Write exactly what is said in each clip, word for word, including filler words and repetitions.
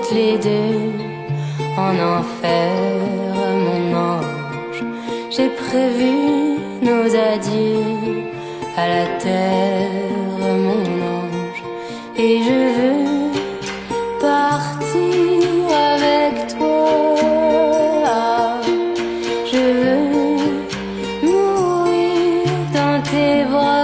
toutes les deux en enfer, mon ange. J'ai prévu nos adieux à la terre, mon ange. Et je veux partir avec toi. Je veux mourir dans tes bras.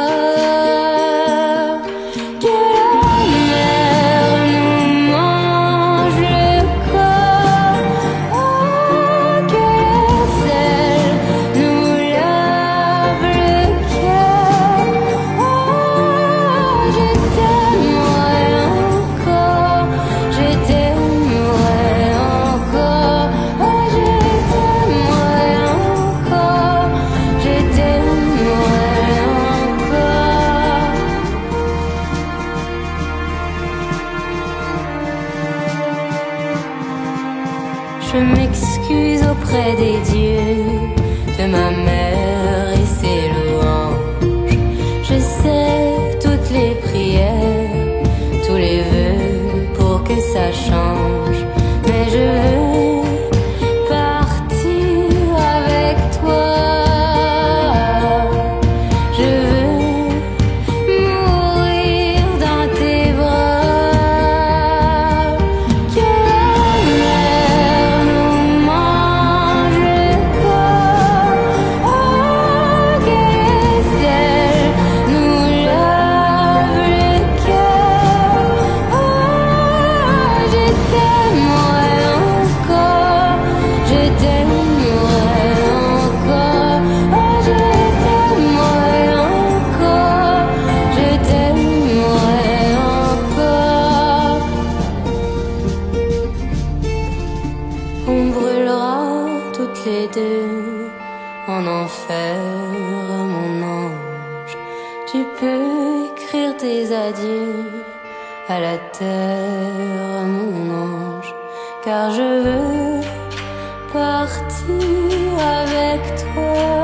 Je m'excuse auprès des dieux, de ma mère et ses louanges. Je sais toutes les prières, tous les vœux pour que ça change. Mais je veux partir avec toi. Je veux mourir dans tes bras. Que on brûlera toutes les deux en enfer, mon ange. Tu peux écrire tes adieux à la terre, mon ange, car je veux partir avec toi.